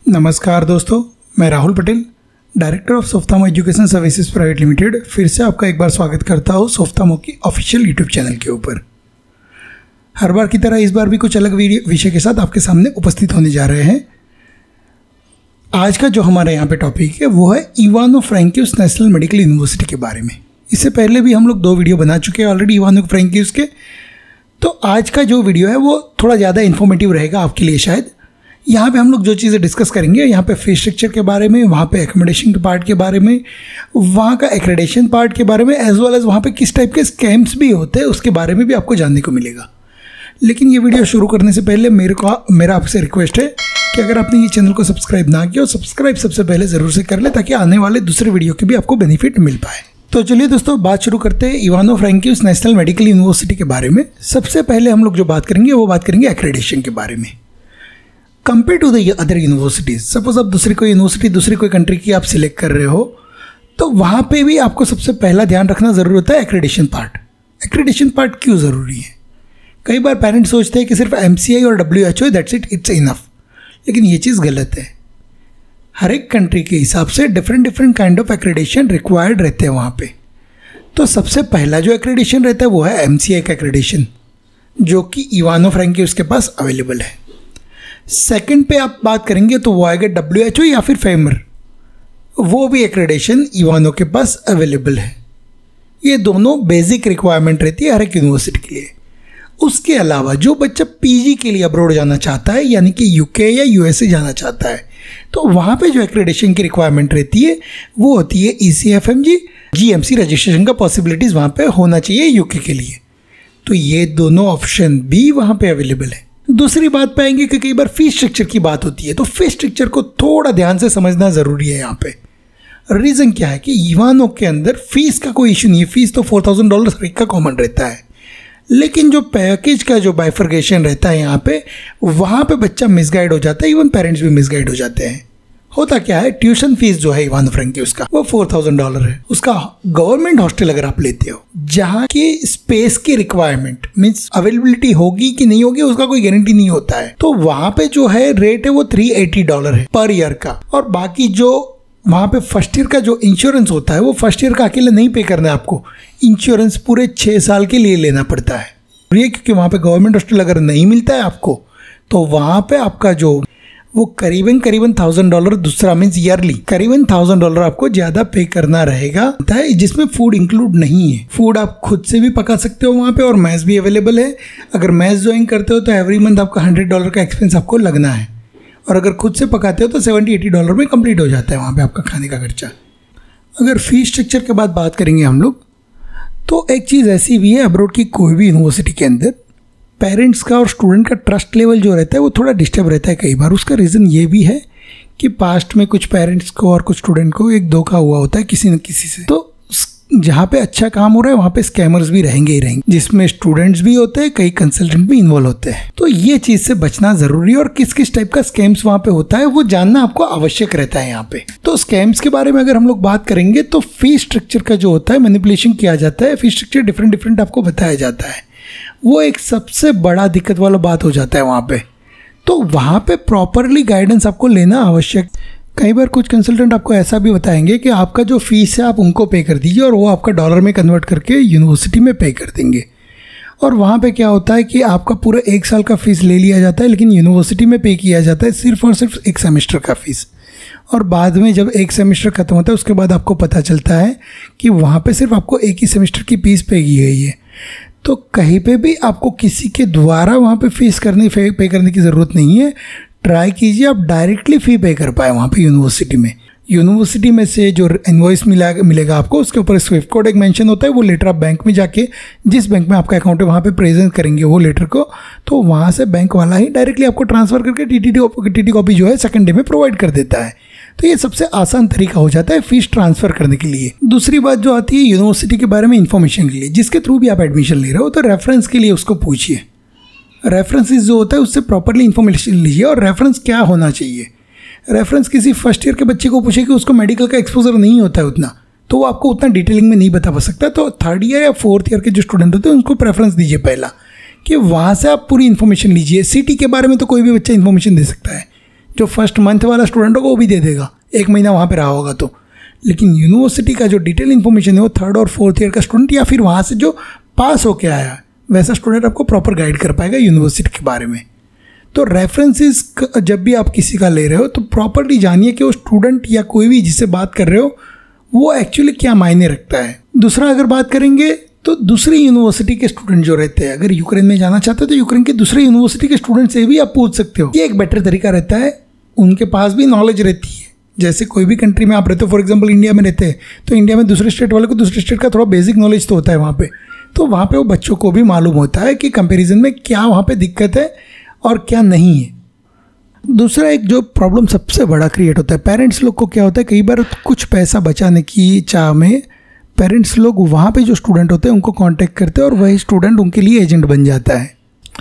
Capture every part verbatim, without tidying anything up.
नमस्कार दोस्तों, मैं राहुल पटेल, डायरेक्टर ऑफ सोफ्थामो एजुकेशन सर्विसेज प्राइवेट लिमिटेड, फिर से आपका एक बार स्वागत करता हूँ सोफ्थामो की ऑफिशियल यूट्यूब चैनल के ऊपर। हर बार की तरह इस बार भी कुछ अलग वीडियो विषय के साथ आपके सामने उपस्थित होने जा रहे हैं। आज का जो हमारे यहाँ पे टॉपिक है वो है Ivano Frankivsk national medical university के बारे में। इससे पहले भी हम लोग दो वीडियो बना चुके हैं ऑलरेडी इवानो फ्रैंकिउस के। तो आज का जो वीडियो है वो थोड़ा ज़्यादा इन्फॉर्मेटिव रहेगा आपके लिए शायद। यहाँ पे हम लोग जो चीज़ें डिस्कस करेंगे, यहाँ पे फीस स्ट्रक्चर के बारे में, वहाँ पे एकोमोडेशन के पार्ट के बारे में, वहाँ का एक्रेडिटेशन पार्ट के बारे में, एज वेल एज वहाँ पे किस टाइप के स्कैम्स भी होते हैं उसके बारे में भी आपको जानने को मिलेगा। लेकिन ये वीडियो शुरू करने से पहले मेरे को मेरा आपसे रिक्वेस्ट है कि अगर आपने ये चैनल को सब्सक्राइब ना किया, सब्सक्राइब सबसे पहले ज़रूर से कर ले ताकि आने वाले दूसरे वीडियो के भी आपको बेनिफिट मिल पाए। तो चलिए दोस्तों, बात शुरू करते हैं Ivano Frankivsk national medical university के बारे में। सबसे पहले हम लोग जो बात करेंगे वो बात करेंगे एक्रेडिटेशन के बारे में। Compare to the other universities, suppose आप दूसरी कोई यूनिवर्सिटी दूसरी कोई कंट्री की आप सिलेक्ट कर रहे हो तो वहाँ पे भी आपको सबसे पहला ध्यान रखना ज़रूरी होता है एक्रेडिटेशन पार्ट। एक्रेडिटेशन पार्ट क्यों ज़रूरी है? कई बार पेरेंट्स सोचते हैं कि सिर्फ एम सी आई और W H O that's it, it's enough, लेकिन ये चीज़ गलत है। हर एक कंट्री के हिसाब से different different kind of accreditation required रहते हैं वहाँ पे। तो सबसे पहला जो एक्रेडिटेशन रहता है वो है एम सी आई का एक्रेडिटेशन, जो कि इवानो फ्रैंकिउस के पास अवेलेबल है। सेकंड पे आप बात करेंगे तो वो आएगा डब्ल्यू एच ओ या फिर फेमर, वो भी एक्रेडिटेशन इवानो के पास अवेलेबल है। ये दोनों बेसिक रिक्वायरमेंट रहती है हर एक यूनिवर्सिटी के लिए। उसके अलावा जो बच्चा पी जी के लिए अब्रॉड जाना चाहता है, यानी कि यू के या यू एस ए जाना चाहता है, तो वहाँ पे जो एक्रेडिटेशन की रिक्वायरमेंट रहती है वो होती है E C F M G, G M C registration का पॉसिबिलिटीज़ वहाँ पे होना चाहिए यू के के लिए। तो ये दोनों ऑप्शन भी वहाँ पे अवेलेबल है। दूसरी बात पे आएंगे कि कई बार फीस स्ट्रक्चर की बात होती है, तो फीस स्ट्रक्चर को थोड़ा ध्यान से समझना ज़रूरी है यहाँ पे। रीज़न क्या है कि इवानो के अंदर फीस का कोई इशू नहीं है। फीस तो फोर थाउजेंड डॉलर हर एक का कॉमन रहता है, लेकिन जो पैकेज का जो बाइफर्केशन रहता है यहाँ पे, वहाँ पे बच्चा मिसगाइड हो जाता है, इवन पेरेंट्स भी मिसगाइड हो जाते हैं। होता क्या है, ट्यूशन फीस जो है इवानो फ्रैंकिउस का वो फोर थाउजेंड डॉलर है। उसका गवर्नमेंट हॉस्टल अगर आप लेते हो जहाँ की स्पेस की रिक्वायरमेंट मीन्स अवेलेबिलिटी होगी कि नहीं होगी उसका कोई गारंटी नहीं होता है, तो वहाँ पे जो है रेट है वो थ्री एटी डॉलर है पर ईयर का। और बाकी जो वहाँ पे फर्स्ट ईयर का जो इंश्योरेंस होता है वो फर्स्ट ईयर का अकेले नहीं पे करना है आपको, इंश्योरेंस पूरे छः साल के लिए लेना पड़ता है। क्योंकि वहाँ पे गवर्नमेंट हॉस्टल अगर नहीं मिलता है आपको तो वहाँ पे आपका जो वो करीबन करीबन थाउजेंड डॉलर, दूसरा मीन्स ईयरली करीबन थाउजेंड डॉलर आपको ज़्यादा पे करना रहेगा, जिसमें फूड इंक्लूड नहीं है। फूड आप खुद से भी पका सकते हो वहाँ पे, और मैस भी अवेलेबल है। अगर मैस ज्वाइन करते हो तो एवरी मंथ आपका हंड्रेड डॉलर का एक्सपेंस आपको लगना है, और अगर खुद से पकाते हो तो सेवेंटी एटी डॉलर में कंप्लीट हो जाता है वहाँ पे आपका खाने का खर्चा। अगर फीस स्ट्रक्चर के बाद बात करेंगे हम लोग, तो एक चीज़ ऐसी भी है अब्रॉड की कोई भी यूनिवर्सिटी के अंदर पेरेंट्स का और स्टूडेंट का ट्रस्ट लेवल जो रहता है वो थोड़ा डिस्टर्ब रहता है कई बार। उसका रीज़न ये भी है कि पास्ट में कुछ पेरेंट्स को और कुछ स्टूडेंट को एक धोखा हुआ होता है किसी न किसी से। तो जहाँ पे अच्छा काम हो रहा है वहाँ पे स्कैमर्स भी रहेंगे ही रहेंगे, जिसमें स्टूडेंट्स भी होते हैं, कई कंसल्टेंट भी इन्वॉल्व होते हैं। तो ये चीज़ से बचना ज़रूरी है, और किस किस टाइप का स्कैम्स वहाँ पे होता है वो जानना आपको आवश्यक रहता है यहाँ पे। तो स्कैम्स के बारे में अगर हम लोग बात करेंगे तो फीस स्ट्रक्चर का जो होता है मैनिपुलेशन किया जाता है, फीस स्ट्रक्चर डिफरेंट डिफरेंट आपको बताया जाता है, वो एक सबसे बड़ा दिक्कत वाला बात हो जाता है वहाँ पे। तो वहाँ पे प्रॉपरली गाइडेंस आपको लेना आवश्यक। कई बार कुछ कंसल्टेंट आपको ऐसा भी बताएंगे कि आपका जो फीस है आप उनको पे कर दीजिए और वो आपका डॉलर में कन्वर्ट करके यूनिवर्सिटी में पे कर देंगे। और वहाँ पे क्या होता है कि आपका पूरा एक साल का फ़ीस ले लिया जाता है, लेकिन यूनिवर्सिटी में पे किया जाता है सिर्फ और सिर्फ एक सेमेस्टर का फ़ीस। और बाद में जब एक सेमेस्टर ख़त्म होता है उसके बाद आपको पता चलता है कि वहाँ पे सिर्फ आपको एक ही सेमेस्टर की फ़ीस पे की गई है। तो कहीं पे भी आपको किसी के द्वारा वहाँ पे फीस करने पे करने की ज़रूरत नहीं है। ट्राई कीजिए आप डायरेक्टली फ़ी पे कर पाए वहाँ पे यूनिवर्सिटी में। यूनिवर्सिटी में से जो इनवॉइस मिला मिलेगा आपको, उसके ऊपर स्विफ्ट कोड एक मेंशन होता है। वो लेटर आप बैंक में जाके, जिस बैंक में आपका अकाउंट है वहाँ पे प्रेजेंट करेंगे वो लेटर को, तो वहाँ से बैंक वाला ही डायरेक्टली आपको ट्रांसफ़र करके T T T T copy जो है सेकंड डे में प्रोवाइड कर देता है। तो ये सबसे आसान तरीका हो जाता है फीस ट्रांसफ़र करने के लिए। दूसरी बात जो आती है यूनिवर्सिटी के बारे में इन्फॉर्मेशन के लिए, जिसके थ्रू भी आप एडमिशन ले रहे हो, तो रेफरेंस के लिए उसको पूछिए। रेफरेंसेस जो होता है उससे प्रॉपरली इन्फॉर्मेशन लीजिए। और रेफरेंस क्या होना चाहिए? रेफरेंस किसी फर्स्ट ईयर के बच्चे को पूछे कि उसको मेडिकल का एक्सपोजर नहीं होता है उतना, तो वो आपको उतना डिटेलिंग में नहीं बता सकता। तो थर्ड ईयर या फोर्थ ईयर के जो स्टूडेंट होते हैं उनको प्रेफरेंस दीजिए पहला, कि वहाँ से आप पूरी इन्फॉर्मेशन लीजिए। सिटी के बारे में तो कोई भी बच्चा इन्फॉर्मेशन दे सकता है, जो फर्स्ट मंथ वाला स्टूडेंट होगा वो भी दे देगा, एक महीना वहाँ पे रहा होगा तो। लेकिन यूनिवर्सिटी का जो डिटेल इन्फॉर्मेशन है वो थर्ड और फोर्थ ईयर का स्टूडेंट या फिर वहाँ से जो पास होके आया है वैसा स्टूडेंट आपको प्रॉपर गाइड कर पाएगा यूनिवर्सिटी के बारे में। तो रेफरेंसेस जब भी आप किसी का ले रहे हो तो प्रॉपरली जानिए कि वो स्टूडेंट या कोई भी जिससे बात कर रहे हो वो एक्चुअली क्या मायने रखता है। दूसरा अगर बात करेंगे तो दूसरी यूनिवर्सिटी के स्टूडेंट जो रहते हैं, अगर यूक्रेन में जाना चाहते हो तो यूक्रेन के दूसरे यूनिवर्सिटी के स्टूडेंट से भी आप पूछ सकते हो। ये एक बेटर तरीका रहता है, उनके पास भी नॉलेज रहती है। जैसे कोई भी कंट्री में आप रहते हो, फॉर एग्जांपल इंडिया में रहते हैं तो इंडिया में दूसरे स्टेट वाले को दूसरे स्टेट का थोड़ा बेसिक नॉलेज तो होता है वहाँ पे, तो वहाँ पे वो बच्चों को भी मालूम होता है कि कंपैरिजन में क्या वहाँ पे दिक्कत है और क्या नहीं है। दूसरा एक जो प्रॉब्लम सबसे बड़ा क्रिएट होता है, पेरेंट्स लोग को क्या होता है, कई बार कुछ पैसा बचाने की चाह में पेरेंट्स लोग वहाँ पे जो स्टूडेंट होते हैं उनको कांटेक्ट करते हैं और वही स्टूडेंट उनके लिए एजेंट बन जाता है।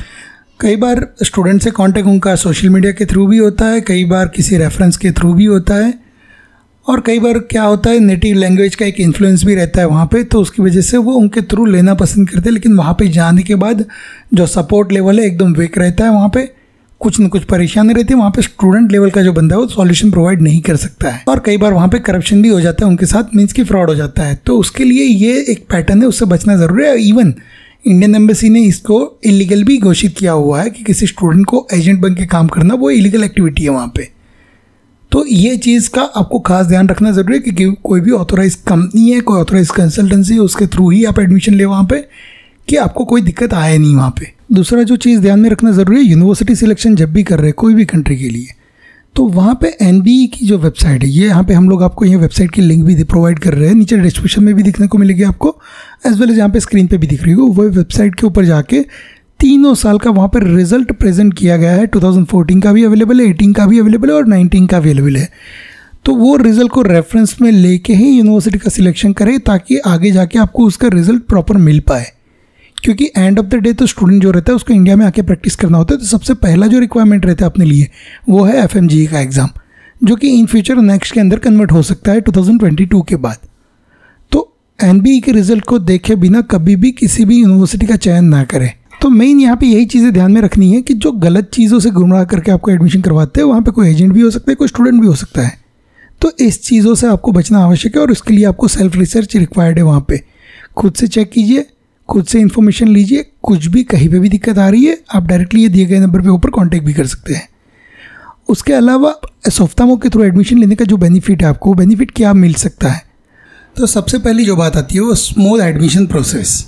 कई बार स्टूडेंट से कांटेक्ट उनका सोशल मीडिया के थ्रू भी होता है, कई बार किसी रेफरेंस के थ्रू भी होता है, और कई बार क्या होता है नेटिव लैंग्वेज का एक इन्फ्लुएंस भी रहता है वहाँ पे, तो उसकी वजह से वो उनके थ्रू लेना पसंद करते हैं। लेकिन वहाँ पे जाने के बाद जो सपोर्ट लेवल है एकदम वीक रहता है, वहाँ पे कुछ न कुछ परेशानी रहती है, वहाँ पे स्टूडेंट लेवल का जो बंदा है वो सॉल्यूशन प्रोवाइड नहीं कर सकता है, और कई बार वहाँ पे करप्शन भी हो जाता है उनके साथ, मीन्स की फ्रॉड हो जाता है। तो उसके लिए ये एक पैटर्न है, उससे बचना ज़रूरी है। इवन इंडियन एम्बेसी ने इसको इलीगल भी घोषित किया हुआ है कि किसी स्टूडेंट को एजेंट बन के काम करना वो इलीगल एक्टिविटी है वहाँ पे। तो ये चीज़ का आपको खास ध्यान रखना ज़रूरी है कि कोई भी ऑथोराइज कंपनी है, कोई ऑथोराइज कंसल्टेंसी है, उसके थ्रू ही आप एडमिशन ले वहाँ पे, कि आपको कोई दिक्कत आए नहीं वहाँ पे। दूसरा जो चीज़ ध्यान में रखना ज़रूरी है, यूनिवर्सिटी सिलेक्शन जब भी कर रहे हैं कोई भी कंट्री के लिए, तो वहाँ पे एन बी ई की जो वेबसाइट है, ये यहाँ पे हम लोग आपको ये वेबसाइट की लिंक भी प्रोवाइड कर रहे हैं, नीचे डिस्क्रिप्शन में भी दिखने को मिलेगी आपको, एज वेल एज यहाँ पे स्क्रीन पे भी दिख रही हो। वो वेबसाइट के ऊपर जाके तीनों साल का वहाँ पर रिजल्ट प्रेजेंट किया गया है। टू थाउजेंड फोर्टीन का भी अवेलेबल है, एटीन का भी अवेलेबल है और नाइनटीन का भी अवेलेबल है। तो वो रिजल्ट को रेफरेंस में लेके ही यूनिवर्सिटी का सिलेक्शन करें, ताकि आगे जाके आपको उसका रिजल्ट प्रॉपर मिल पाए। क्योंकि एंड ऑफ द डे तो स्टूडेंट जो रहता है उसको इंडिया में आके प्रैक्टिस करना होता है, तो सबसे पहला जो रिक्वायरमेंट रहता है अपने लिए वो है एफ एम जी ई का एग्ज़ाम, जो कि इन फ्यूचर नेक्स्ट के अंदर कन्वर्ट हो सकता है टू थाउजेंड ट्वेंटी टू के बाद। तो एन बी ई के रिजल्ट को देखे बिना कभी भी किसी भी यूनिवर्सिटी का चयन ना करें। तो मेन यहाँ पे यही चीज़ें ध्यान में रखनी है कि जो गलत चीज़ों से गुमराह करके आपको एडमिशन करवाते हैं, वहाँ पे कोई एजेंट भी हो सकता है, कोई स्टूडेंट भी हो सकता है। तो इस चीज़ों से आपको बचना आवश्यक है, और उसके लिए आपको सेल्फ रिसर्च रिक्वायर्ड है। वहाँ पे खुद से चेक कीजिए, खुद से इन्फॉर्मेशन लीजिए, कुछ भी कहीं पे भी दिक्कत आ रही है आप डायरेक्टली ये दिए गए नंबर पे ऊपर कांटेक्ट भी कर सकते हैं। उसके अलावा सोफ्तामो के थ्रू एडमिशन लेने का जो बेनिफिट है, आपको बेनिफिट क्या मिल सकता है, तो सबसे पहली जो बात आती है वो स्मूथ एडमिशन प्रोसेस,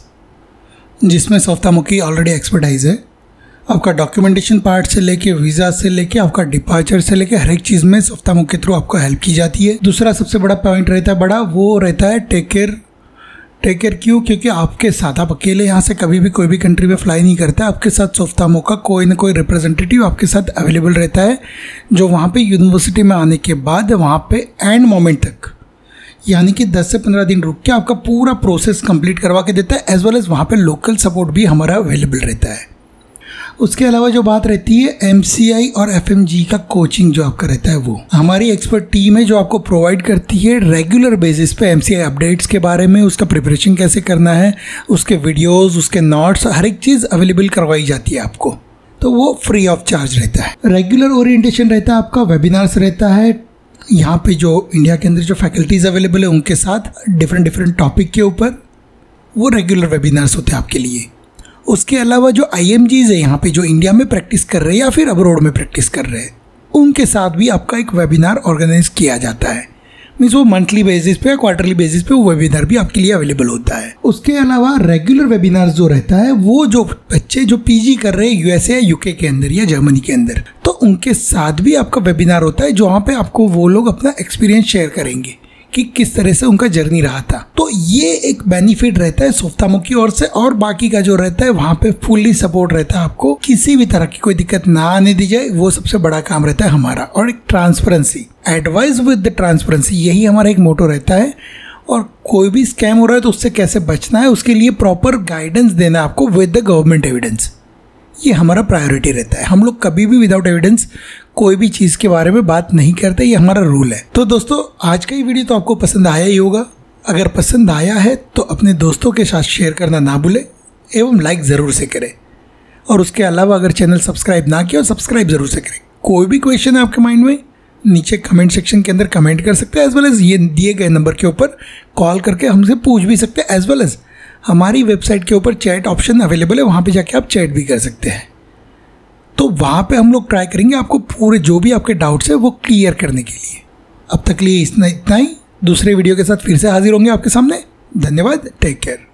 जिसमें सोफ्तामो की ऑलरेडी एक्सपर्टाइज है। आपका डॉक्यूमेंटेशन पार्ट से लेके वीज़ा से लेके आपका डिपार्चर से लेके हर एक चीज़ में सोफ्तामो के थ्रू आपको हेल्प की जाती है। दूसरा सबसे बड़ा पॉइंट रहता है बड़ा, वो रहता है टेक केयर। टेक केयर क्यों? क्योंकि आपके साथ, आप अकेले यहाँ से कभी भी कोई भी कंट्री में फ्लाई नहीं करता, आपके साथ सोफ्तामो का कोई ना कोई रिप्रेजेंटेटिव आपके साथ अवेलेबल रहता है, जो वहाँ पे यूनिवर्सिटी में आने के बाद वहाँ पे एंड मोमेंट तक, यानी कि दस से पंद्रह दिन रुक के आपका पूरा प्रोसेस कंप्लीट करवा के देता है, एज वेल एज वहाँ पे लोकल सपोर्ट भी हमारा अवेलेबल रहता है। उसके अलावा जो बात रहती है एम सी आई और एफ एम जी का कोचिंग जो आपका रहता है, वो हमारी एक्सपर्ट टीम है जो आपको प्रोवाइड करती है रेगुलर बेसिस पे एम सी आई अपडेट्स के बारे में, उसका प्रिपरेशन कैसे करना है, उसके वीडियोस, उसके नोट्स, हर एक चीज़ अवेलेबल करवाई जाती है आपको। तो वो फ्री ऑफ चार्ज रहता है। रेगुलर ओरिएंटेशन रहता है आपका, वेबिनार्स रहता है, यहाँ पे जो इंडिया के अंदर जो फैकल्टीज़ अवेलेबल है उनके साथ डिफरेंट डिफरेंट टॉपिक के ऊपर वो रेगुलर वेबिनार्स होते हैं आपके लिए। उसके अलावा जो आई एम जीज़ है यहाँ पे, जो इंडिया में प्रैक्टिस कर रहे हैं या फिर अब्रॉड में प्रैक्टिस कर रहे हैं, उनके साथ भी आपका एक वेबिनार ऑर्गेनाइज किया जाता है। मीन्स वो मंथली बेसिस पे या क्वार्टरली बेसिस पे वो वेबिनार भी आपके लिए अवेलेबल होता है। उसके अलावा रेगुलर वेबिनार जो रहता है, वो जो बच्चे जो पीजी कर रहे हैं यूएसए या यूके के अंदर या जर्मनी के अंदर, तो उनके साथ भी आपका वेबिनार होता है, जो वहाँ पे आपको वो लोग अपना एक्सपीरियंस शेयर करेंगे कि किस तरह से उनका जर्नी रहा था। तो ये एक बेनिफिट रहता है सोफ्तामो की ओर से, और बाकी का जो रहता है वहाँ पे फुल्ली सपोर्ट रहता है, आपको किसी भी तरह की कोई दिक्कत ना आने दी जाए, वो सबसे बड़ा काम रहता है हमारा। और एक transparency, advice with the transparency, यही हमारा एक मोटो रहता है। और कोई भी स्कैम हो रहा है तो उससे कैसे बचना है, उसके लिए प्रॉपर गाइडेंस देना आपको विद द गवर्नमेंट एविडेंस, ये हमारा प्रायोरिटी रहता है। हम लोग कभी भी विदाउट एविडेंस कोई भी चीज़ के बारे में बात नहीं करते, ये हमारा रूल है। तो दोस्तों आज का ये वीडियो तो आपको पसंद आया ही होगा। अगर पसंद आया है तो अपने दोस्तों के साथ शेयर करना ना भूलें एवं लाइक ज़रूर से करें। और उसके अलावा अगर चैनल सब्सक्राइब ना किया, सब्सक्राइब ज़रूर से करें। कोई भी क्वेश्चन है आपके माइंड में, नीचे कमेंट सेक्शन के अंदर कमेंट कर सकते हैं, एज वेल एज ये दिए गए नंबर के ऊपर कॉल करके हमसे पूछ भी सकते हैं, एज वेल एज हमारी वेबसाइट के ऊपर चैट ऑप्शन अवेलेबल है, वहाँ पे जाके आप चैट भी कर सकते हैं। तो वहाँ पे हम लोग ट्राई करेंगे आपको पूरे जो भी आपके डाउट्स है वो क्लियर करने के लिए। अब तक लिए इतना इतना ही, दूसरे वीडियो के साथ फिर से हाजिर होंगे आपके सामने। धन्यवाद, टेक केयर।